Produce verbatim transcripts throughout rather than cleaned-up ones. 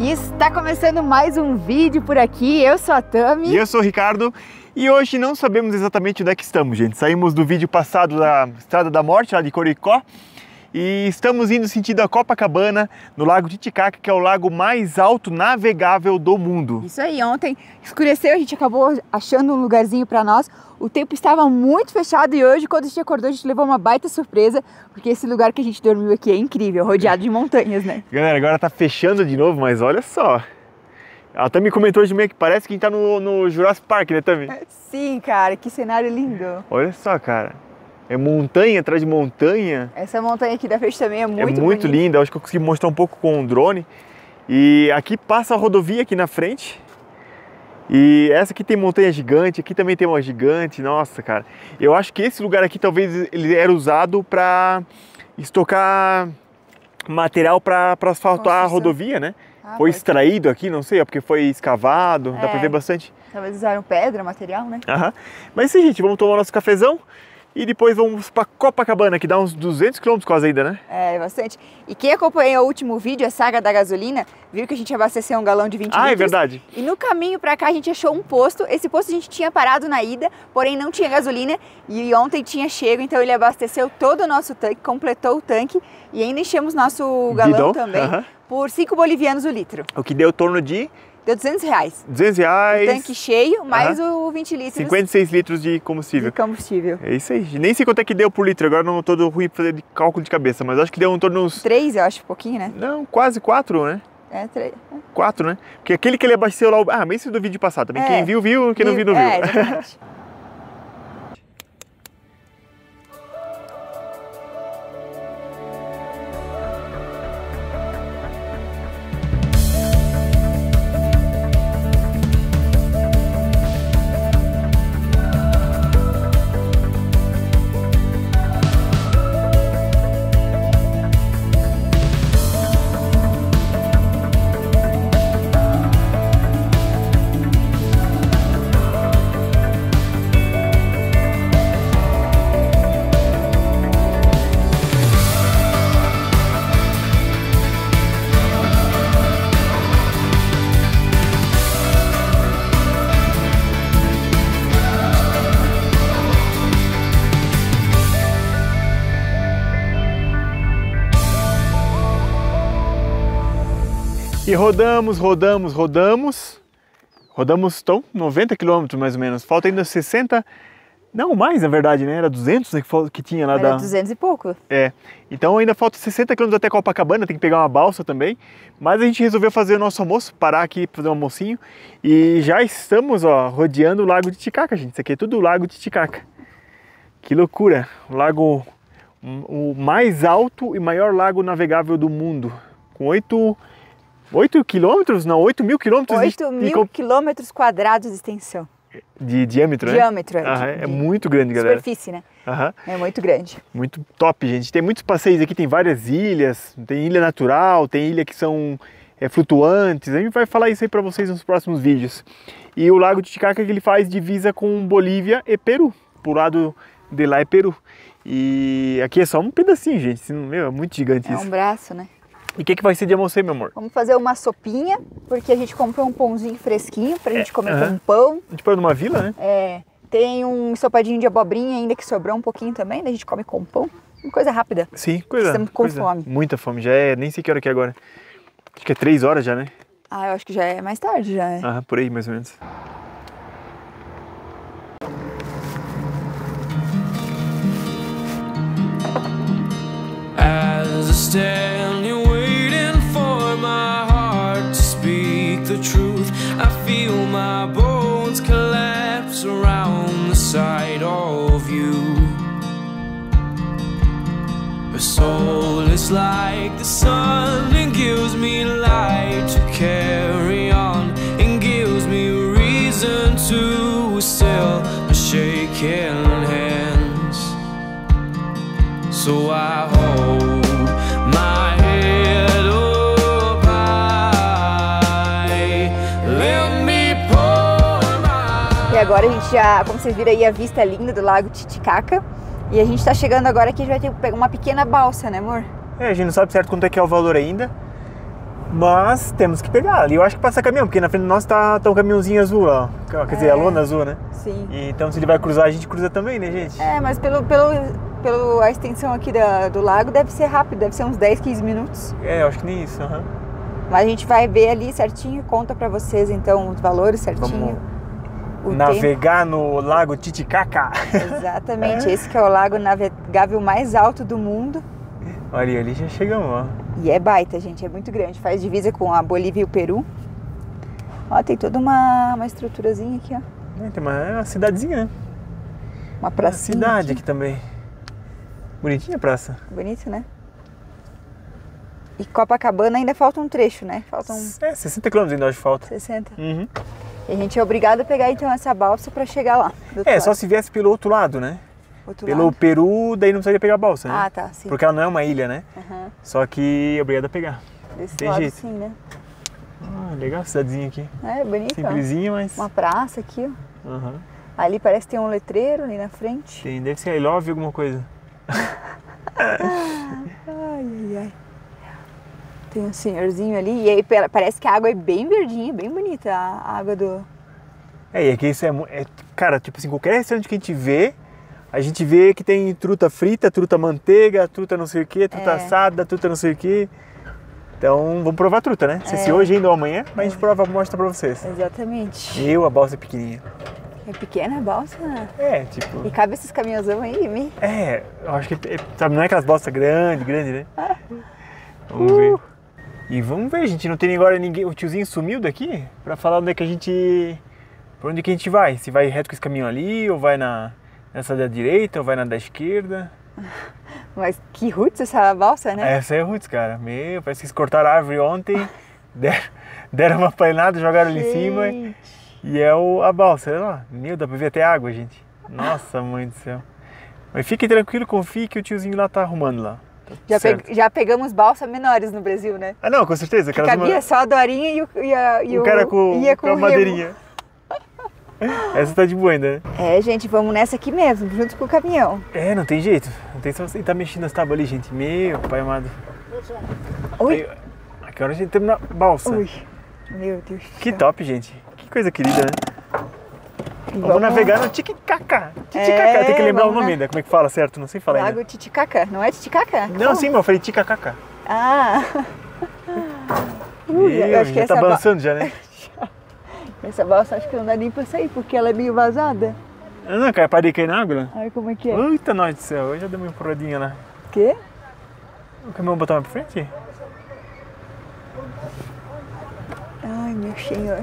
E está começando mais um vídeo por aqui, eu sou a Tami. E eu sou o Ricardo. E hoje não sabemos exatamente onde é que estamos, gente. Saímos do vídeo passado da Estrada da Morte, lá de Coricó. E estamos indo sentido a Copacabana, no Lago Titicaca, que é o lago mais alto navegável do mundo. Isso aí, ontem escureceu, a gente acabou achando um lugarzinho para nós. O tempo estava muito fechado e hoje, quando a gente acordou, a gente levou uma baita surpresa, porque esse lugar que a gente dormiu aqui é incrível, rodeado de montanhas, né? Galera, agora tá fechando de novo, mas olha só. Ela também comentou hoje meio que parece que a gente tá no, no Jurassic Park, né, Tami? Sim, cara, que cenário lindo. Olha só, cara. É montanha atrás de montanha. Essa montanha aqui da frente também é muito bonita. É muito linda, acho que eu consegui mostrar um pouco com o drone. E aqui passa a rodovia aqui na frente. E essa aqui tem montanha gigante, aqui também tem uma gigante. Nossa, cara. Eu acho que esse lugar aqui talvez ele era usado para estocar material para asfaltar a rodovia, né? Ah, foi extraído aqui, não sei, porque foi escavado, é, dá para ver bastante. Talvez usaram pedra, material, né? Aham. Mas sim, gente, vamos tomar nosso cafezão. E depois vamos para Copacabana, que dá uns duzentos quilômetros quase ainda, né? É, bastante. E quem acompanhou o último vídeo, a saga da gasolina, viu que a gente abasteceu um galão de vinte litros. Ah, é verdade. E no caminho para cá a gente achou um posto. Esse posto a gente tinha parado na ida, porém não tinha gasolina. E ontem tinha chego, então ele abasteceu todo o nosso tanque, completou o tanque. E ainda enchemos nosso galão Bidon. também, uh-huh. por cinco bolivianos o litro. O que deu em torno de... Deu duzentos reais. duzentos reais. O tanque cheio, mais uh-huh. o vinte litros. cinquenta e seis litros de combustível. De combustível. É isso aí. Nem sei quanto é que deu por litro, agora não estou todo ruim para fazer de cálculo de cabeça, mas acho que deu em torno uns... três, eu acho, um pouquinho, né? Não, quase quatro, né? É, três. quatro, né? Porque aquele que ele abasteceu lá... Ah, mas esse do vídeo passado também. É. Quem viu, viu. Quem não viu, não viu. É, exatamente. E rodamos, rodamos, rodamos, rodamos, estão noventa quilômetros mais ou menos, falta ainda sessenta, não mais na verdade, né, era duzentos né, que, que tinha lá. Era da... duzentos e pouco. É, então ainda falta sessenta quilômetros até Copacabana, tem que pegar uma balsa também, mas a gente resolveu fazer o nosso almoço, parar aqui, fazer um almocinho, e já estamos, ó, rodeando o Lago de Titicaca, gente, isso aqui é tudo o Lago de Titicaca. Que loucura, o lago, o mais alto e maior lago navegável do mundo, com oito... oito quilômetros? Não, oito mil quilômetros oito mil quilômetros quadrados de extensão. De diâmetro, né? Diâmetro, é. Ah, de, é muito grande, galera. Superfície, né? Aham. É muito grande. Muito top, gente. Tem muitos passeios aqui, tem várias ilhas, tem ilha natural, tem ilha que são é, flutuantes. A gente vai falar isso aí pra vocês nos próximos vídeos. E o Lago Titicaca que ele faz divisa com Bolívia e Peru. Pro lado de lá é Peru. E aqui é só um pedacinho, gente. Meu, é muito gigante é isso. É um braço, né? E o que, que vai ser de almoço aí, meu amor? Vamos fazer uma sopinha, porque a gente comprou um pãozinho fresquinho pra gente é, comer uh-huh. com pão. A gente parou numa vila, né? É, tem um ensopadinho de abobrinha ainda que sobrou um pouquinho também, daí a gente come com pão. Uma coisa rápida. Sim, coisa. Estamos com coisa, fome. Muita fome, já é, nem sei que hora que é agora. Acho que é três horas já, né? Ah, eu acho que já é mais tarde, já é. Ah, por aí mais ou menos. As I stand here waiting for my heart to speak the truth, I feel my bones collapse around the sight of you. Her soul is like the sun and gives me light to carry on, and gives me reason to still a shaking hands. So I hold my head up high, let me pour my... E agora a gente já, como vocês viram aí, a vista é linda do Lago Titicaca. E a gente tá chegando agora aqui, a gente vai ter que pegar uma pequena balsa, né, amor? É, a gente não sabe certo quanto é que é o valor ainda. Mas temos que pegar. Ali eu acho que passa caminhão, porque na frente do nosso tá, tá um caminhãozinho azul, ó. Quer dizer, É. a lona azul, né? Sim. E, então se ele vai cruzar, a gente cruza também, né, gente? É, mas pelo, pelo, pelo a extensão aqui da, do lago deve ser rápido, deve ser uns dez, quinze minutos. É, eu acho que nem isso. Uhum. Mas a gente vai ver ali certinho, conta pra vocês então os valores certinho. O Navegar no Lago Titicaca. tempo. Exatamente, esse que é o lago navegável mais alto do mundo. Olha, ali já chegamos, ó. E é baita, gente, é muito grande. Faz divisa com a Bolívia e o Peru. Ó, tem toda uma, uma estruturazinha aqui, ó. É, tem uma, é uma cidadezinha, né? Uma Uma pracinha cidade aqui. aqui também. Bonitinha a praça. Bonito, né? E Copacabana ainda falta um trecho, né? Faltam É, sessenta quilômetros ainda acho que falta. sessenta. Uhum. E a gente é obrigado a pegar então essa balsa pra chegar lá. do outro É, só lado. se viesse pelo outro lado, né? Outro Pelo lado. Peru, daí não precisaria pegar a balsa, né? Ah, tá, sim. Porque ela não é uma ilha, né? Aham. Só que é obrigado a pegar. Desse tem lado jeito. sim, né? Ah, legal a cidadezinha aqui. É, bonito, ó. Simplesinha, mas... Uma praça aqui, ó. Aham. Ali parece que tem um letreiro ali na frente. Tem, deve ser I love alguma coisa. Ai, ai, ai. Tem um senhorzinho ali. E aí pela- parece que a água é bem verdinha, bem bonita a água do... É, e aqui isso é, mu- é... Cara, tipo assim, qualquer restaurante que a gente vê, a gente vê que tem truta frita, truta manteiga, truta não sei o que, truta É. assada, truta não sei o que. Então, vamos provar a truta, né? Não sei se É. hoje ainda ou amanhã, mas a gente prova e mostra pra vocês. Exatamente. Eu, a balsa é pequenininha. É pequena a balsa. É, tipo... E cabe esses caminhãozão aí, me. É, eu acho que, é, sabe, não é aquelas balsas grandes, grandes, né? Vamos ver. E vamos ver, gente, não tem agora ninguém, o tiozinho sumiu daqui pra falar onde é que a gente, pra onde que a gente vai. Se vai reto com esse caminho ali, ou vai na, nessa da direita, ou vai na da esquerda. Mas que roots essa balsa, né? Essa é a Roots, cara. Meu, parece que eles cortaram a árvore ontem, deram, deram uma panelada, jogaram ali em cima Gente. e é o, a balsa, olha lá. Meu, dá pra ver até água, gente. Nossa, mãe do céu. Mas fique tranquilo, confie que o tiozinho lá tá arrumando lá. Tá Já, certo. pe- já pegamos balsa menores no Brasil, né? Ah, não, com certeza. Que aquelas cabia uma- só a Dorinha e o, e a, e o cara com, ia com a o remo. madeirinha. Essa tá de boa ainda, né? É, gente, vamos nessa aqui mesmo, junto com o caminhão. É, não tem jeito. Não tem só você tá mexendo nas tábuas ali, gente. Meu pai amado. Ui, Aí, aqui hora a gente termina a balsa. ui. Meu Deus. do Que céu. top, gente. Que coisa querida, né? Vamos, Vamos navegar no Titicaca. Titicaca, É, tem que lembrar o vamos nome na- ainda. Como é que fala certo? Não sei falar ainda. Lago Titicaca, não é Titicaca? Não, Como? sim, mas eu falei Ticacaca. Ah. Ui, Meu, eu acho que já essa, tá ba- balançando já, né? essa balsa acho que não dá nem pra sair, porque ela é meio vazada. Ah, não, cara, parei cair na água lá. Olha como é que é. Eita, nós do céu. Eu já dei uma empurradinha lá. O quê? O caminhão botar mais pra frente? Ai, meu senhor.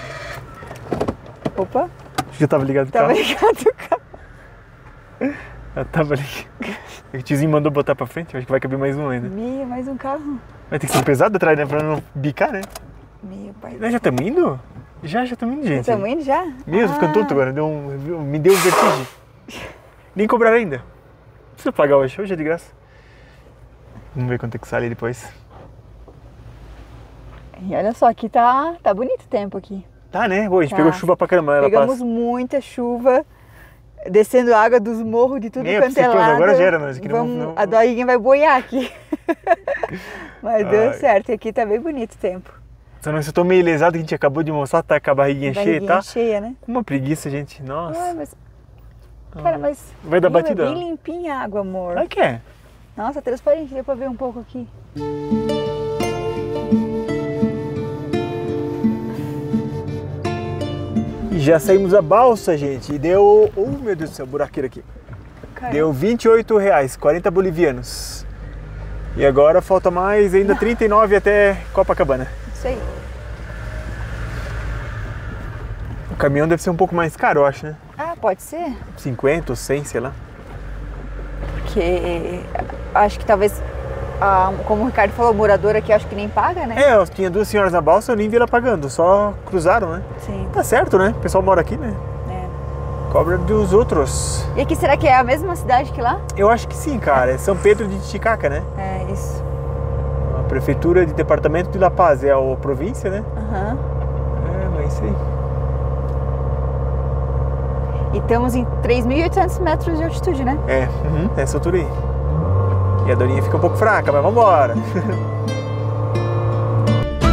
Opa, Acho que eu tava ligado no tava carro. ligado o carro. Eu tava ali. O tiozinho mandou botar pra frente, eu acho que vai caber mais um ainda. Meu, mais um carro. Vai ter que ser pesado atrás, né? Pra não bicar, né? Meu pai. Nós já estamos indo? Já, já estamos indo, gente. Estamos indo já? Mesmo, ficando tonto agora. Deu um, me deu um vertigem. Nem cobraram ainda. Não precisa pagar hoje, hoje é de graça. Vamos ver quanto é que sai ali depois. E olha só, aqui tá, tá bonito o tempo aqui. Tá, né? Hoje Tá. pegou chuva pra caramba, ela Pegamos passa. muita chuva, descendo água dos morros de tudo Meu, quanto é precioso, lado. agora gera, nós aqui não- Vamos, não- A Dorinha vai boiar aqui. Mas deu Ai. certo, aqui tá bem bonito o tempo. Só não, eu tô meio lesado que a gente acabou de mostrar, tá com a barriguinha, cheia, Barriguinha tá? cheia, né? Com uma preguiça, gente. Nossa. Ai, mas... Cara, mas... Vai dar meu, batida? É bem limpinha a água, amor. Ai, que é? Nossa, transparente, deu pra ver um pouco aqui. E já saímos a balsa, gente. E deu... Oh, meu Deus do céu, buraqueiro aqui. Cara, Deu vinte e oito reais, quarenta bolivianos. E agora falta mais ainda trinta e nove até Copacabana. Isso aí. O caminhão deve ser um pouco mais caro, eu acho, né? Ah, pode ser? cinquenta ou cem, sei lá. Porque acho que talvez, ah, como o Ricardo falou, o morador aqui acho que nem paga, né? É, eu tinha duas senhoras na balsa, eu nem vi ela pagando, só cruzaram, né? Sim. Tá certo, né? O pessoal mora aqui, né? É. Cobra dos outros. E aqui será que é a mesma cidade que lá? Eu acho que sim, cara. É São Pedro de Titicaca, né? É, isso. A prefeitura de departamento de La Paz, é a província, né? Aham. É, mas isso aí. E estamos em três mil e oitocentos metros de altitude, né? É, uhum, essa altura aí. E a Dorinha fica um pouco fraca, mas vambora.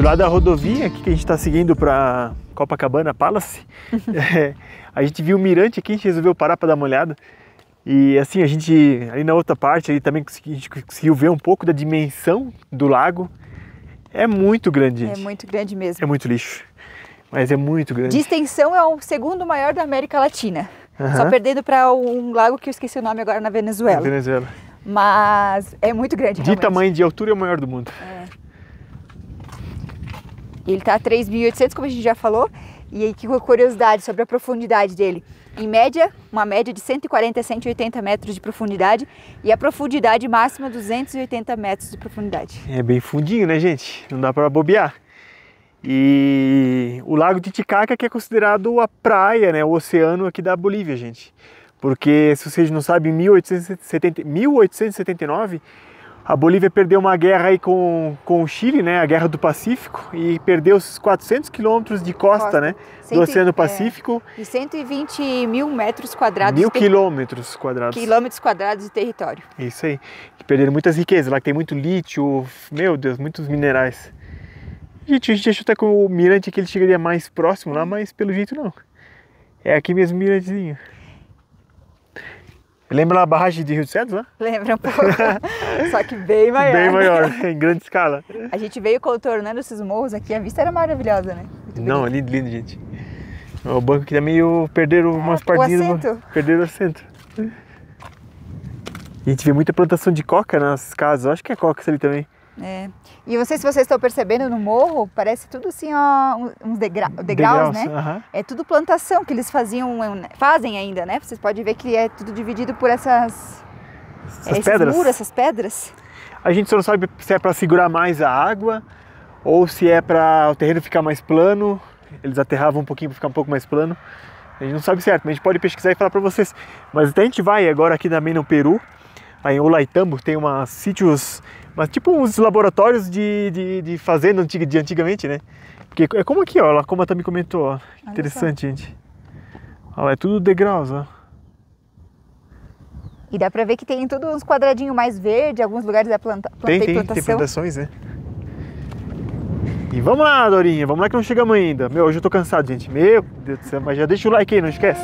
lá da rodovia aqui que a gente está seguindo para Copacabana Palace, é, a gente viu o mirante aqui, a gente resolveu parar para dar uma olhada. E assim, a gente, ali na outra parte, ali também a gente conseguiu ver um pouco da dimensão do lago. É muito grande, gente. É muito grande mesmo. É muito lixo, mas é muito grande. De extensão é o segundo maior da América Latina. Uhum. Só perdendo para um lago que eu esqueci o nome agora na Venezuela. Na Venezuela. Mas é muito grande, De realmente. tamanho, de altura, é o maior do mundo. É. Ele está a três mil e oitocentos, como a gente já falou. E aí, que curiosidade sobre a profundidade dele. Em média, uma média de cento e quarenta a cento e oitenta metros de profundidade. E a profundidade máxima, duzentos e oitenta metros de profundidade. É bem fundinho, né, gente? Não dá para bobear. E o Lago Titicaca, que é considerado a praia, né, o oceano aqui da Bolívia, gente. Porque, se vocês não sabem, em mil oitocentos e setenta e nove, a Bolívia perdeu uma guerra aí com, com o Chile, né, a Guerra do Pacífico, e perdeu os quatrocentos quilômetros de costa, costa. né, do Oceano Pacífico. É, e cento e vinte mil metros quadrados. Mil quilômetros quadrados. Quilômetros quadrados de território. Isso aí. Que perderam muitas riquezas, lá que tem muito lítio, meu Deus, muitos minerais. Gente, a gente achou até que o mirante aqui ele chegaria mais próximo lá, mas pelo jeito não. É aqui mesmo o mirantezinho. Lembra lá a barragem de Rio dos Cedros, né? Lembra um pouco, só que bem maior. Bem maior, em grande escala. A gente veio contornando esses morros aqui, a vista era maravilhosa, né? Muito não, bonito. lindo, lindo, gente. O banco aqui tá meio... perderam é, umas partes. O assento. Perderam o assento. E a gente vê muita plantação de coca nas casas, eu acho que é coca isso ali também. É. E não sei se vocês estão percebendo no morro, parece tudo assim, ó, uns degra degraus, degraus, né? Uh-huh. É tudo plantação que eles faziam, fazem ainda, né? Vocês podem ver que é tudo dividido por essas, essas pedras. muros, essas pedras. A gente só não sabe se é para segurar mais a água ou se é para o terreno ficar mais plano. Eles aterravam um pouquinho para ficar um pouco mais plano. A gente não sabe certo, mas a gente pode pesquisar e falar para vocês. Mas até a gente vai agora aqui também no Peru, aí em Olaitambo, tem umas sítios... Mas tipo uns laboratórios de, de, de fazenda antiga, de antigamente, né? Porque é como aqui, ó, como a Tami comentou, ó. Olha interessante, só. Gente. Olha lá, é tudo degraus, ó. E dá pra ver que tem tudo uns quadradinhos mais verdes, alguns lugares da planta, planta tem, e tem, plantação. Tem plantações, né? E vamos lá, Dorinha, vamos lá que não chegamos ainda. Meu, hoje eu tô cansado, gente. Meu Deus do céu, mas já deixa o like aí, não esquece.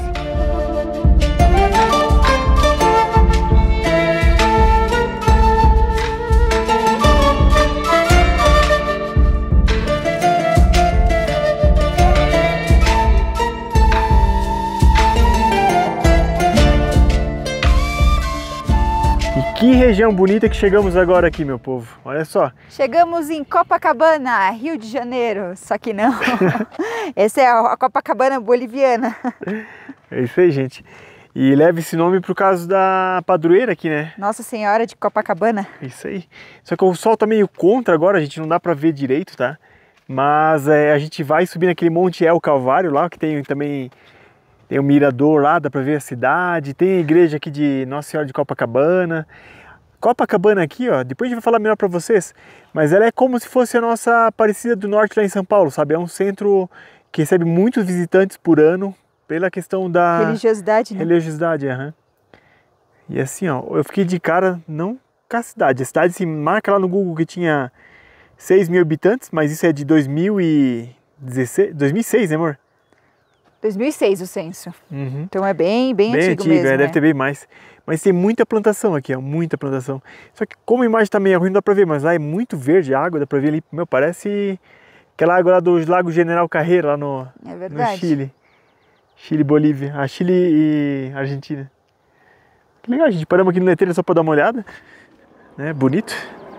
Que região bonita que chegamos agora aqui, meu povo. Olha só. Chegamos em Copacabana, Rio de Janeiro. Só que não. Essa é a Copacabana boliviana. É isso aí, gente. E leva esse nome por causa da padroeira aqui, né? Nossa Senhora de Copacabana. Isso aí. Só que o sol tá meio contra agora, a gente não dá pra ver direito, tá? Mas é, a gente vai subir naquele Monte El Calvário lá, que tem também... Tem o mirador lá, dá pra ver a cidade. Tem a igreja aqui de Nossa Senhora de Copacabana. Copacabana aqui, ó, depois a gente vai falar melhor pra vocês. Mas ela é como se fosse a nossa Aparecida do Norte lá em São Paulo, sabe? É um centro que recebe muitos visitantes por ano pela questão da... Religiosidade, né? Religiosidade, aham. Uhum. E assim, ó, eu fiquei de cara, não com a cidade. A cidade se marca lá no Google que tinha seis mil habitantes, mas isso é de dois mil e dezesseis, dois mil e seis, né, amor? dois mil e seis o censo. Uhum. Então é bem, bem, bem antigo, antigo mesmo. É, né? Deve ter bem mais. Mas tem muita plantação aqui, ó, muita plantação. Só que como a imagem tá meio ruim, não dá pra ver, mas lá é muito verde a água, dá pra ver ali, meu, parece aquela água lá do Lago General Carreira, lá no, é verdade. no Chile. Chile, Bolívia. Ah, Chile e Argentina. Que legal, gente. Paramos aqui no letreiro só pra dar uma olhada. Né? Bonito.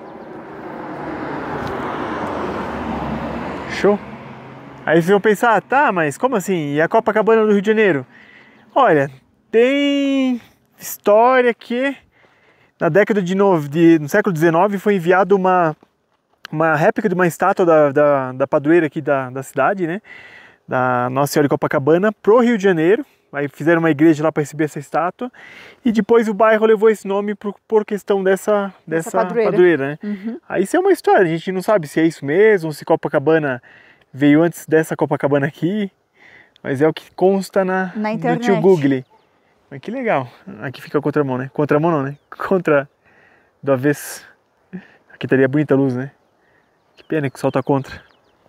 Show. Aí vocês vão pensar, tá, mas como assim? E a Copacabana do Rio de Janeiro? Olha, tem história que na década de, novo, de no século dezenove foi enviado uma, uma réplica de uma estátua da, da, da padroeira aqui da, da cidade, né? Da Nossa Senhora de Copacabana pro Rio de Janeiro. Aí fizeram uma igreja lá para receber essa estátua. E depois o bairro levou esse nome por, por questão dessa, dessa padroeira. padroeira, né? Uhum. Aí isso é uma história, a gente não sabe se é isso mesmo, se Copacabana veio antes dessa Copacabana aqui, mas é o que consta na, na internet. No tio Google. Mas que legal. Aqui fica a contramão, né? Contramão não, né? Contra do avesso. Aqui estaria bonita a luz, né? Que pena que o sol tá contra.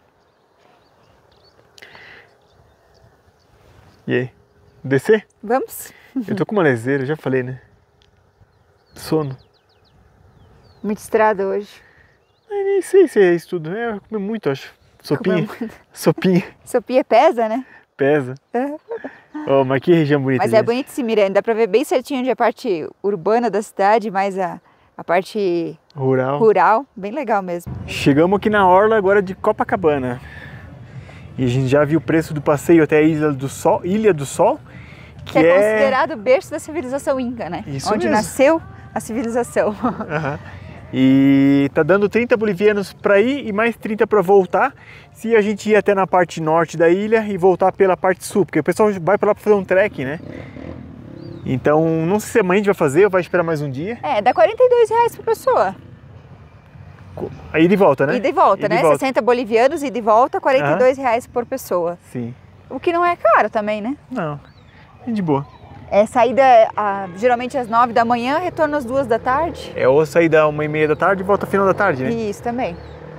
E aí? Descer? Vamos? Eu tô com uma leseira, já falei, né? Sono. Muita estrada hoje. Eu nem sei se é isso tudo. É, eu comi muito, acho. Sopinha. Sopinha. Sopinha pesa, né? Pesa. Oh, mas que região bonita. Mas gente. é bonito esse Miranda. Dá pra ver bem certinho onde é a parte urbana da cidade, mais a, a parte Rural. rural. Bem legal mesmo. Chegamos aqui na orla agora de Copacabana. E a gente já viu o preço do passeio até a Ilha do Sol. Ilha do Sol. Que, Que é, é considerado o berço da civilização inca, né? Isso Onde mesmo. nasceu a civilização. Uhum. E tá dando trinta bolivianos para ir e mais trinta para voltar. Se a gente ir até na parte norte da ilha e voltar pela parte sul, porque o pessoal vai para lá para fazer um trek, né? Então, não sei se amanhã a gente vai fazer ou vai esperar mais um dia. É, dá quarenta e dois reais por pessoa. Aí de volta, né? Ida e volta, Ida né? e volta. sessenta bolivianos, ida e volta, quarenta e dois reais por pessoa. Sim. O que não é caro também, né? Não, é de boa. É saída a, geralmente às nove da manhã, retorno às duas da tarde. É ou sair da uma e meia da tarde e volta final da tarde, né? Isso também.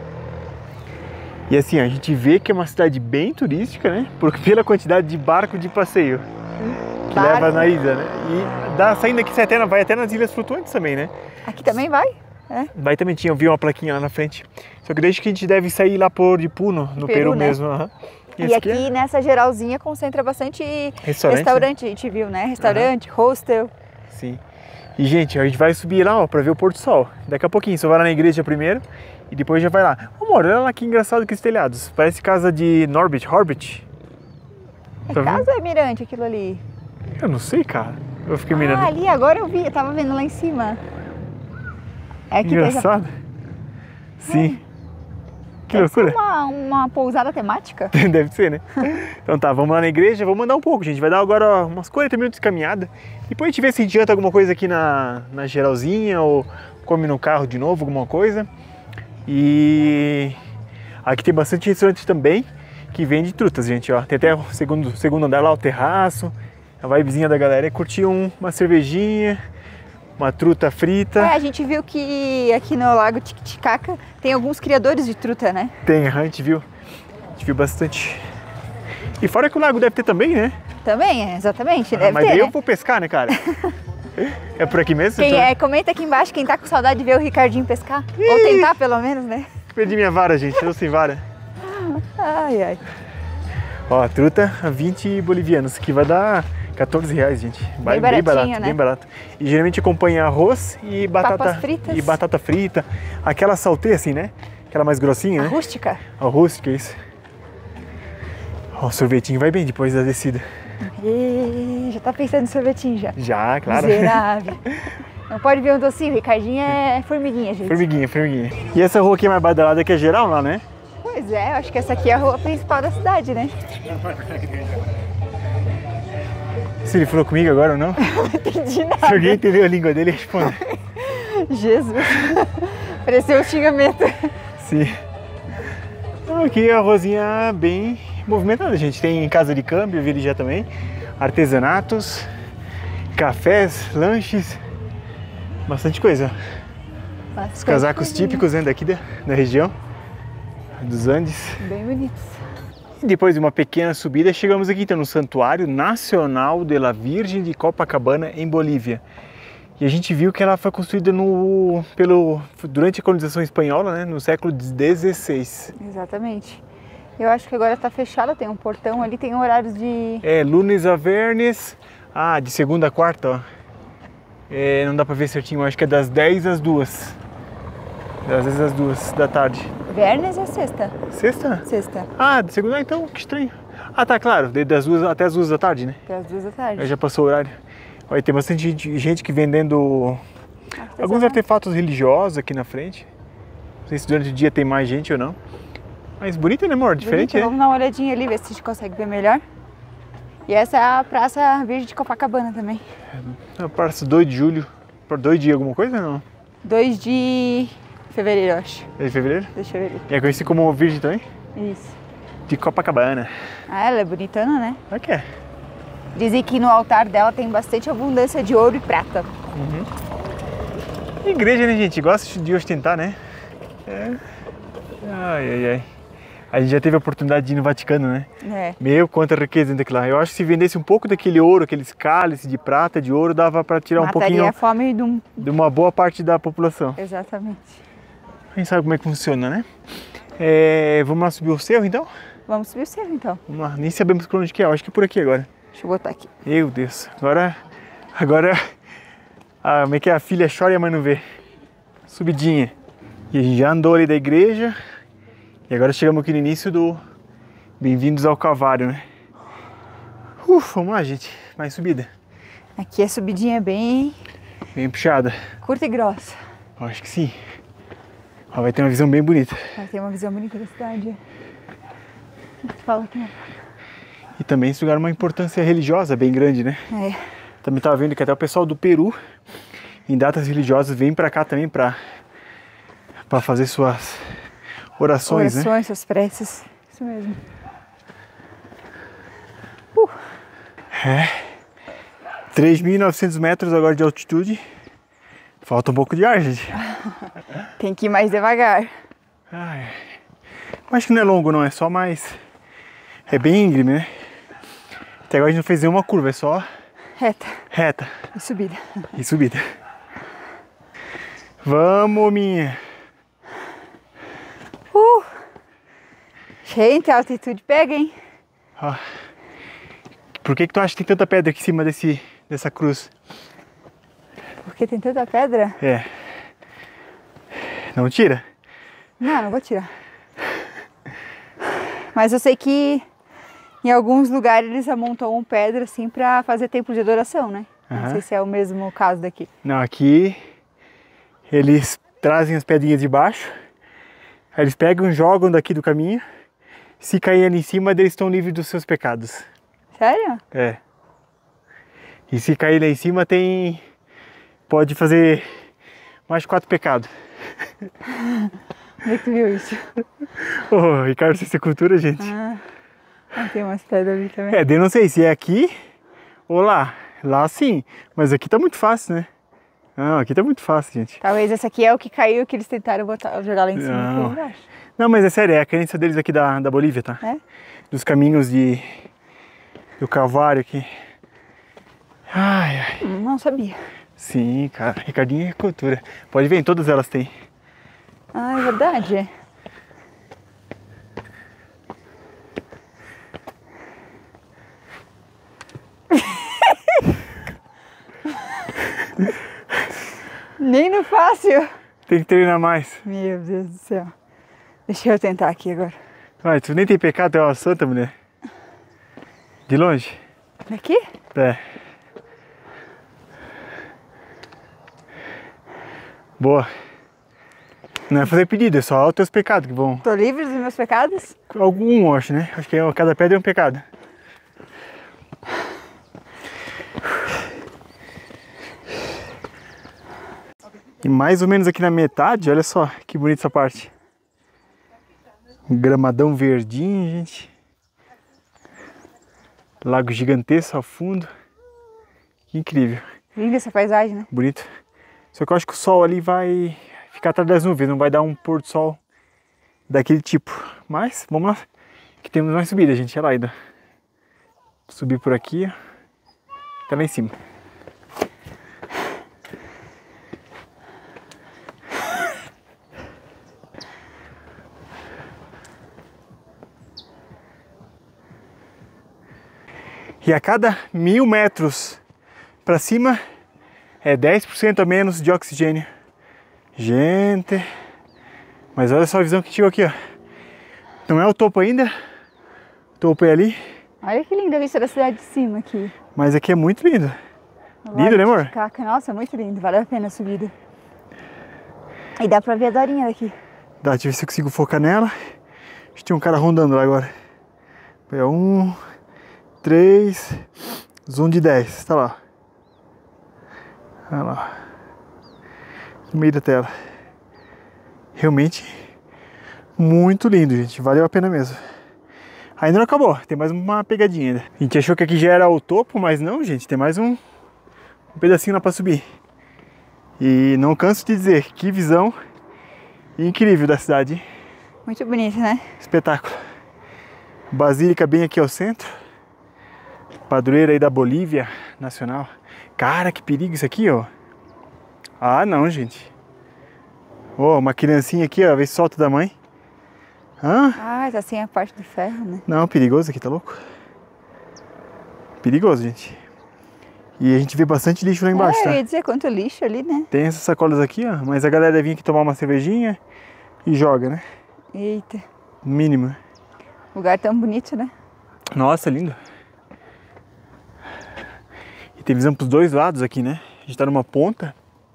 E assim, a gente vê que é uma cidade bem turística, né? Porque pela quantidade de barco de passeio que Barco. leva na ida, né? E dá, saindo aqui, sai até na- vai até nas Ilhas Flutuantes também, né? Aqui também vai? É. Vai também, tinha, eu vi uma plaquinha lá na frente. Só que desde que a gente deve sair lá por de Puno, no Peru, Peru, né? mesmo. aham. E esse aqui é nessa geralzinha concentra bastante Restaurante, restaurante, a gente viu, né? Restaurante, hostel. Sim. E, gente, a gente vai subir lá, ó, pra ver o pôr do sol. Daqui a pouquinho, só vai lá na igreja primeiro e depois já vai lá. Ô, amor, olha lá que engraçado que os telhados. Parece casa de Norbit, Horbit. É Tá vendo? casa ou é mirante aquilo ali? Eu não sei, cara. Eu fiquei mirando. Ah, ali, agora eu vi, eu tava vendo lá em cima. É aqui Engraçado. Sim. Que loucura. uma, uma pousada temática. Deve ser, né? Então tá, vamos lá na igreja, vamos andar um pouco, gente. Vai dar agora ó, umas quarenta minutos de caminhada. Depois a gente vê se adianta alguma coisa aqui na, na geralzinha ou come no carro de novo, alguma coisa. E aqui tem bastante restaurante também que vende trutas, gente, ó. Tem até o segundo, segundo andar lá, o terraço. A vibezinha da galera é curtir um, uma cervejinha, uma truta frita. É, a gente viu que aqui no Lago Titicaca tem alguns criadores de truta, né? Tem, a gente viu. A gente viu bastante. E fora que o lago deve ter também, né? Também, é, exatamente, Ah, deve mas ter, daí né? eu vou pescar, né, cara? É por aqui mesmo? Quem Eu tô- é, comenta aqui embaixo quem tá com saudade de ver o Ricardinho pescar. Ou tentar, pelo menos, né? Perdi minha vara, gente. Eu sem vara. Ai, ai. Ó, a truta a vinte bolivianos, que vai dar quatorze reais, gente. Vai baratinho, barato, né? bem barato. E geralmente acompanha arroz e batata Papas fritas. e batata frita. Aquela saltê assim, né? Aquela mais grossinha, A né? rústica. A rústica, isso. Ó, o sorvetinho vai bem depois da descida. Ih, já tá pensando em sorvetinho já. Já, claro. Miserável. Não pode ver um docinho, o Ricardinho é formiguinha, gente. Formiguinha, formiguinha. E essa rua aqui é mais badalada que é geral lá, né? Pois é, eu acho que essa aqui é a rua principal da cidade, né? Se ele falou comigo agora ou não? Não entendi nada. Se alguém entendeu a língua dele, responde. Jesus. Pareceu um xingamento. Sim. Então, aqui a ruazinha bem movimentada, gente. Tem casa de câmbio, vi ali já também. Artesanatos, cafés, lanches, bastante coisa. Os casacos típicos, né, daqui da, da região, dos Andes. Bem bonitos. E depois de uma pequena subida, chegamos aqui então no Santuário Nacional de la Virgem de Copacabana, em Bolívia. E a gente viu que ela foi construída no, pelo, durante a colonização espanhola, né, no século dezesseis. Exatamente. Eu acho que agora tá fechada, tem um portão ali, tem horários de... É, lunes a vernes, ah, de segunda a quarta, ó. É, não dá pra ver certinho, acho que é das dez às duas. Das dez às duas da tarde. Vernes é sexta. Sexta? Sexta, Ah, de segunda, ah, então, que estranho. Ah, tá, claro, de- das duas até as duas da tarde, né? até as duas da tarde. Aí já passou o horário. Olha, tem bastante gente, gente que vendendo alguns artefatos religiosos aqui na frente. Não sei se durante o dia tem mais gente ou não. Mas bonito, né, amor? Diferente, Bonito, né? vamos dar uma olhadinha ali, ver se a gente consegue ver melhor. E essa é a Praça Virgem de Copacabana também. É, Praça dois de julho. Por dois de alguma coisa, não? dois de fevereiro, eu acho. É de fevereiro? dois de fevereiro. E é conhecido como Virgem também? Isso. De Copacabana. Ah, ela é bonitona, né? Olha que é. Dizem que no altar dela tem bastante abundância de ouro e prata. Igreja, né, gente? Gosta de ostentar, né? É. Ai, ai, ai. A gente já teve a oportunidade de ir no Vaticano, né? É. Meu, quanta riqueza dentro daquilo lá. Eu acho que se vendesse um pouco daquele ouro, aqueles cálices de prata, de ouro, dava para tirar um Mataria pouquinho a fome de um... de uma boa parte da população. Exatamente. A gente sabe como é que funciona, né? É, vamos lá subir o cerro, então? Vamos subir o cerro, então. Vamos lá. Nem sabemos por onde que é. Eu acho que é por aqui agora. Deixa eu botar aqui. Meu Deus. Agora... Agora... A, como é que é? A filha chora e a mãe não vê. Subidinha. E a gente já andou ali da igreja. E agora chegamos aqui no início do Bem-vindos ao Calvário, né? Ufa, vamos lá, gente. Mais subida. Aqui a subidinha é bem... Bem puxada. curta e grossa. Eu acho que sim. Ó, vai ter uma visão bem bonita. Vai ter uma visão bonita da cidade. Fala aqui, né? E também esse lugar é uma importância religiosa bem grande, né? É. Também estava vendo que até o pessoal do Peru, em datas religiosas, vem pra cá também pra, pra fazer suas orações, Orações, né? suas preces. Isso mesmo. Uh. É. três mil e novecentos metros agora de altitude. Falta um pouco de ar, gente. Tem que ir mais devagar. Ai. Acho que não é longo, não. É só mais... É bem íngreme, né? Até agora a gente não fez nenhuma curva, é só... Reta. Reta. E subida. E subida. Vamos, minha. Uh. Gente, a altitude pega, hein? Ó. Por que que tu acha que tem tanta pedra aqui em cima desse, dessa cruz? Porque tem tanta pedra. É. Não tira? Não, não vou tirar. Mas eu sei que em alguns lugares eles amontoam pedra assim pra fazer templo de adoração, né? Não Aham. sei se é o mesmo caso daqui. Não, aqui eles trazem as pedrinhas de baixo, aí eles pegam e jogam daqui do caminho. Se cair ali em cima, eles estão livres dos seus pecados. Sério? É. E se cair lá em cima, tem... Pode fazer mais de quatro pecados. Onde é que tu viu isso? Ô, Ricardo, isso é cultura, gente. Ah, tem umas pedras ali também. É, eu não sei se é aqui ou lá. Lá sim, mas aqui tá muito fácil, né? Não, aqui tá muito fácil, gente. Talvez esse aqui é o que caiu, que eles tentaram botar, jogar lá em cima e Não. lá embaixo. Não, mas é sério, é a crença deles aqui da, da Bolívia, tá? É? Dos caminhos de... do Calvário aqui. Ai, ai. Hum, não sabia. Sim, cara. Ricardinho é cultura. Pode ver, em todas elas tem. Ah, é verdade. Nem no fácil. Tem que treinar mais. Meu Deus do céu. Deixa eu tentar aqui agora. Ai, tu nem tem pecado, tu é uma santa, mulher. De longe? Daqui? É. Boa. Não é fazer pedido, é só os teus pecados que vão... Tô livre dos meus pecados? Algum, eu acho, né? Acho que cada pedra é um pecado. E mais ou menos aqui na metade, olha só que bonita essa parte. Um gramadão verdinho, gente. Lago gigantesco ao fundo. Que incrível. Linda essa paisagem, né? Bonito. Só que eu acho que o sol ali vai ficar atrás das nuvens, não vai dar um pôr do sol daquele tipo. Mas, vamos lá, que temos mais subida, gente. Olha lá ainda. Subir por aqui, ó. Até lá em cima. E a cada mil metros para cima é dez por cento a menos de oxigênio. Gente, mas olha só a visão que tive aqui, ó. Não é o topo ainda, o topo é ali. Olha que linda a vista da cidade de cima aqui. Mas aqui é muito lindo. Lindo, né, amor? Caca. Nossa, muito lindo, vale a pena a subida. E dá pra ver a Dorinha daqui. Dá, deixa eu ver se eu consigo focar nela. Acho que tem um cara rondando lá agora. É um, três, zoom de dez, tá lá. Olha lá. No meio da tela. Realmente muito lindo, gente. Valeu a pena mesmo. Ainda não acabou, tem mais uma pegadinha ainda. A gente achou que aqui já era o topo, mas não, gente. Tem mais um, um pedacinho lá pra subir. E não canso de dizer, que visão incrível da cidade, hein? Muito bonito, né? Espetáculo. Basílica bem aqui ao centro. Padroeira aí da Bolívia Nacional. Cara, que perigo isso aqui, ó. Ah, não, gente. Ó, oh, uma criancinha aqui, ó, vê se solta da mãe. Hã? Ah, tá sem a parte do ferro, né? Não, perigoso aqui, tá louco? Perigoso, gente. E a gente vê bastante lixo lá embaixo, é, tá? eu ia dizer quanto lixo ali, né? Tem essas sacolas aqui, ó, mas a galera vem aqui tomar uma cervejinha e joga, né? Eita. Mínimo. Lugar tão bonito, né? Nossa, lindo. E tem visão pros dois lados aqui, né? A gente tá numa ponta.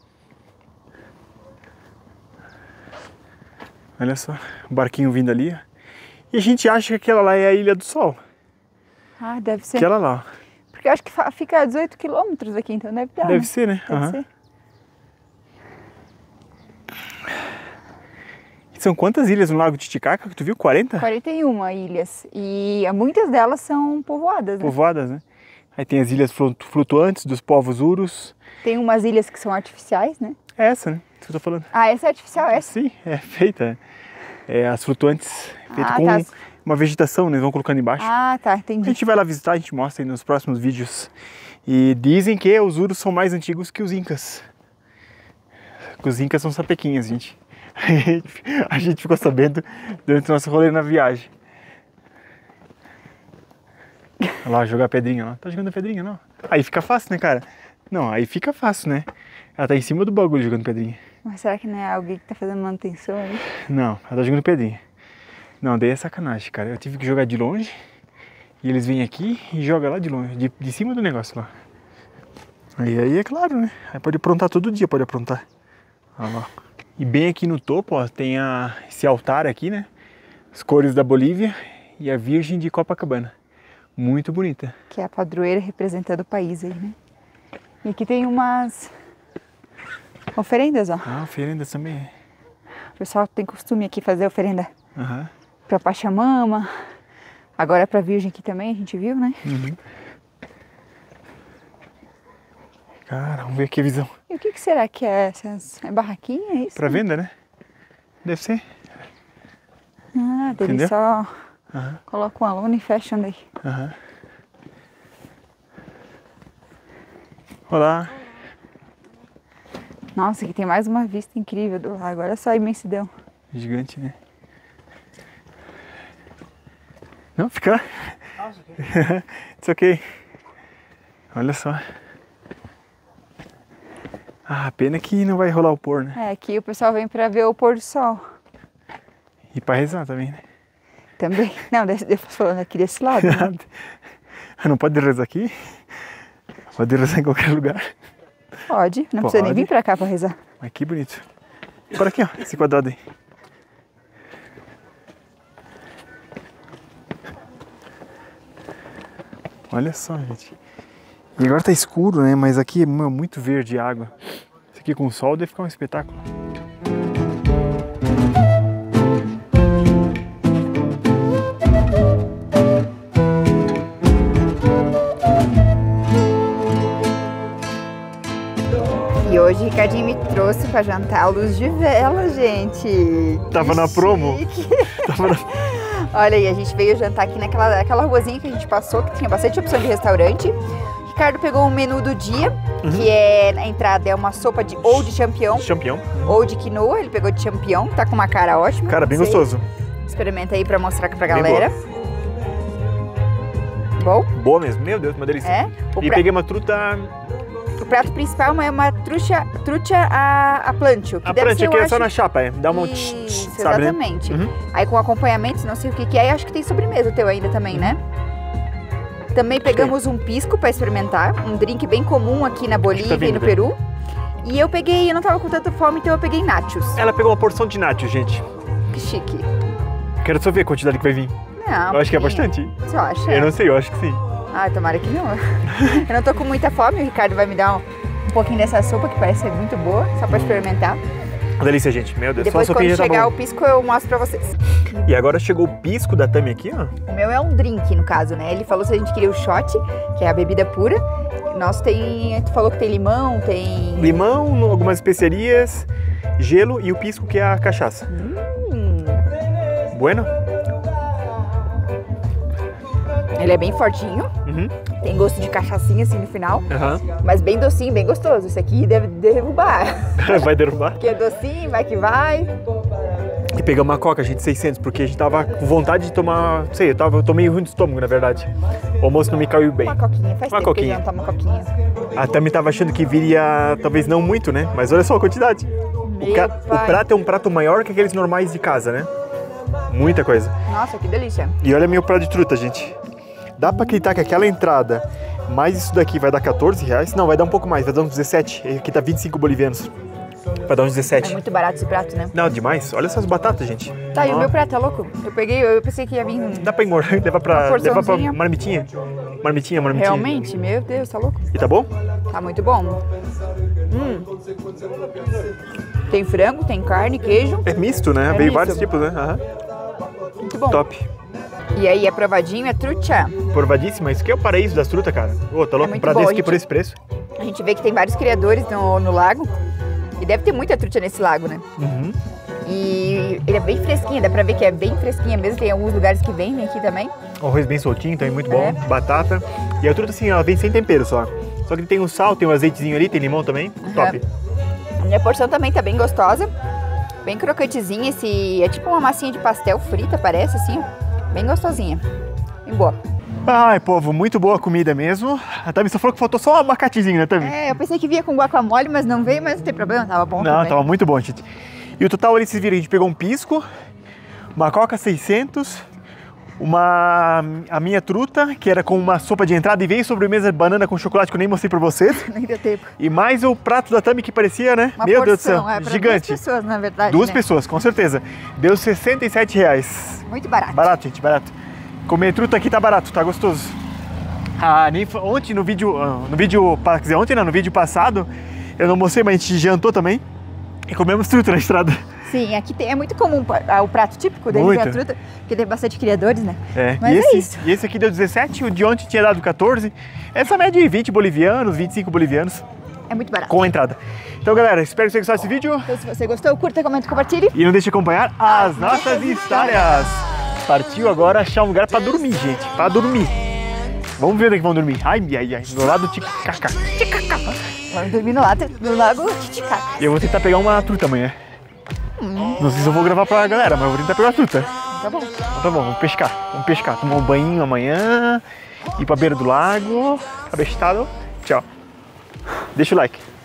Olha só, o barquinho vindo ali, ó. E a gente acha que aquela lá é a Ilha do Sol. Ah, deve ser. Aquela lá, ó. Porque eu acho que fica a dezoito quilômetros aqui, então deve dar. Deve né? ser, né? Deve Uhum. ser. E são quantas ilhas no Lago Titicaca que tu viu? quarenta? quarenta e uma ilhas. E muitas delas são povoadas, né? Povoadas, né? Aí tem as ilhas flutuantes dos povos Urus. Tem umas ilhas que são artificiais, né? É essa, né? Isso que eu tô falando. Ah, essa é artificial, essa? Sim, é feita. É as flutuantes, feita Ah, com tá. uma vegetação, né? Eles vão colocando embaixo. Ah, tá, A entendi. gente vai lá visitar, a gente mostra aí nos próximos vídeos. E dizem que os Urus são mais antigos que os Incas. Que os Incas são sapequinhas, gente. A gente ficou sabendo durante o nosso rolê na viagem. Olha lá, jogar pedrinha lá. Tá jogando pedrinha, não? Aí fica fácil, né, cara? Não, aí fica fácil, né? Ela tá em cima do bagulho jogando pedrinha. Mas será que não é alguém que tá fazendo manutenção aí? Não, ela tá jogando pedrinha. Não, daí é sacanagem, cara. Eu tive que jogar de longe. E eles vêm aqui e jogam lá de longe, de, de cima do negócio lá. Aí, aí é claro, né? Aí pode aprontar todo dia, pode aprontar. Olha lá. E bem aqui no topo, ó, tem a, esse altar aqui, né? As cores da Bolívia e a Virgem de Copacabana. Muito bonita. Que é a padroeira representando o país aí, né? E aqui tem umas oferendas, ó. Ah, oferendas também. O pessoal tem costume aqui fazer oferenda Aham. pra Pachamama. Agora pra Virgem aqui também, a gente viu, né? Uhum. Cara, vamos ver aqui a visão. E o que, que será que é? Essas... É barraquinha, é isso? Pra venda, né? Deve ser. Ah, dele Entendeu? só Aham. coloca um aluno e fecha daí. Aham. Olá. Nossa, aqui tem mais uma vista incrível do lago. Olha só a imensidão. Gigante, né? Não, fica lá. It's ok. Olha só. Ah, pena que não vai rolar o pôr, né? É, aqui o pessoal vem pra ver o pôr do sol. E pra rezar também, né? Também. Não, desse- eu tô falando aqui desse lado, né? Não pode rezar aqui? Pode rezar em qualquer lugar. Pode, não precisa nem Pode. vir pra cá pra rezar. Mas que bonito. Por aqui, ó, esse quadrado aí. Olha só, gente. E agora tá escuro, né? Mas aqui é mu- muito verde a água. Isso aqui com o sol deve ficar um espetáculo. E hoje o Ricardinho me trouxe pra jantar a luz de vela, gente. Tava Que na promo. chique. Tava na- Olha aí, a gente veio jantar aqui naquela, naquela ruazinha que a gente passou, que tinha bastante opção de restaurante. O Ricardo pegou o menu do dia, Uhum. que é, na entrada é uma sopa de ou de champignon Champion. ou de quinoa. Ele pegou de champignon, tá com uma cara ótima. Cara, bem Não sei. gostoso. Experimenta aí pra mostrar pra Bem galera. Bom? Boa mesmo. Meu Deus, uma delícia. É? O, E pra- peguei uma truta. o prato principal é uma trucha, trucha a, a plantio. Que A deve prancha ser, aqui eu é só acho- na chapa, é. Dá uma. tch, tch, Isso, sabe, né? exatamente. Uhum. Aí com acompanhamento, não sei o que que é, acho que tem sobremesa teu ainda também, né? Também pegamos um pisco para experimentar, um drink bem comum aqui na Bolívia vindo, e no né? Peru. E eu peguei, eu não tava com tanta fome, então eu peguei nachos. Ela pegou uma porção de nachos, gente. Que chique. Quero só ver a quantidade que vai vir. Não, Eu acho que é pouquinho. bastante. Você acha? Eu não sei, eu acho que sim. Ah, tomara que não. Eu não tô com muita fome, o Ricardo vai me dar um, um pouquinho dessa sopa, que parece ser muito boa, só pra experimentar. Uma delícia, gente. Meu Deus, Depois, só a quando sopinha já tá chegar bom. o pisco, eu mostro pra vocês. E agora chegou o pisco da Tami aqui, ó. O meu é um drink, no caso, né? Ele falou se a gente queria o shot, que é a bebida pura. Nosso tem, tu falou que tem limão, tem... Limão, algumas especiarias, gelo e o pisco, que é a cachaça. Hum, Bueno? Ele é bem fortinho. Uhum. Tem gosto de cachaçinha assim no final. Uhum. Mas bem docinho, bem gostoso. Esse aqui deve derrubar. Vai derrubar? Porque é docinho, vai que vai. E pegamos uma coca, gente, seiscentos, porque a gente tava com vontade de tomar, não sei, eu, tava, eu tô meio ruim do estômago, na verdade. O almoço não me caiu bem. Uma coquinha, faz Uma tempo coquinha. que a gente não toma coquinha. A Tami tava achando que viria, talvez não muito, né? Mas olha só a quantidade. O, ca... o prato é um prato maior que aqueles normais de casa, né? Muita coisa. Nossa, que delícia. E olha meu prato de truta, gente. Dá pra acreditar que aquela entrada, mais isso daqui vai dar quatorze reais? Não, vai dar um pouco mais, vai dar uns dezessete. Aqui tá vinte e cinco bolivianos. Vai dar uns dezessete. É muito barato esse prato, né? Não, demais. Olha essas batatas, gente. Tá, e Ó. o meu prato, tá louco? Eu peguei, eu pensei que ia vir... Dá pra engordar, levar pra, Uma levar pra porçãozinha. marmitinha. Marmitinha, marmitinha. Realmente? Meu Deus, tá louco? E tá bom? Tá muito bom. Hum. Tem frango, tem carne, queijo. É misto, né? É Veio misto. vários tipos, né? Aham. Muito bom. Top. E aí, é provadinho, é trucha. Provadíssima. Isso aqui é o paraíso das frutas, cara. Ô, tá louco? muito Pra bom, desse a aqui gente- por esse preço. A gente vê que tem vários criadores no, no lago. E deve ter muita trucha nesse lago, né? Uhum. E ele é bem fresquinho, dá pra ver que é bem fresquinha mesmo. Tem alguns lugares que vendem aqui também. O arroz bem soltinho, também muito bom. É. Batata. E a truta, assim, ela vem sem tempero só. Só que tem o sal, tem o azeitezinho ali, tem limão também. Top. A minha porção também tá bem gostosa. Bem crocantezinha. Esse é tipo uma massinha de pastel frita, parece assim. ó. Bem gostosinha. Bem boa. Ai, povo, muito boa a comida mesmo. A Tami só falou que faltou só um abacatezinho, né, Tami? É, eu pensei que vinha com guacamole, mas não veio, mas não tem problema, tava bom Não, também. tava muito bom, gente. E o total ali, vocês viram, a gente pegou um pisco, uma coca seiscentos, uma a minha truta, que era com uma sopa de entrada, e veio sobremesa de banana com chocolate que eu nem mostrei pra vocês. Nem deu tempo. E mais o prato da Tami que parecia, né? Uma Meu Deus do porção, céu, é, pra gigante. duas pessoas, na verdade, Duas né? pessoas, com certeza. Deu sessenta e sete reais. Muito barato. Barato, gente, barato. Comer truta aqui tá barato, tá gostoso. Ah, nem fa- ontem no vídeo, ah, no vídeo, pa- quer dizer, ontem não, no vídeo passado, eu não mostrei, mas a gente jantou também e comemos truta na estrada. Sim, aqui tem, é muito comum ah, o prato típico deles Muito. é a truta, porque tem bastante criadores, né? É, Mas e, é esse, isso. e esse aqui deu dezessete, o de ontem tinha dado quatorze. Essa média de vinte bolivianos, vinte e cinco bolivianos É muito barato. com a entrada. Então, galera, espero que vocês gostaram desse vídeo Então, se você gostou, curta, comenta, compartilhe. e não deixe de acompanhar as nossas histórias. Partiu agora achar um lugar pra dormir, gente, pra dormir. Vamos ver onde é que vão dormir. Ai, ai, ai, do lado do Ticacá. Vamos dormir no lago, no lago Titicaca. E eu vou tentar pegar uma truta amanhã. Não sei se eu vou gravar pra galera, mas eu vou tentar pegar a truta. Tá bom. Então tá bom, vamos pescar. Vamos pescar. Tomar um banho amanhã, ir pra beira do lago. Abestado. Tchau. Deixa o like.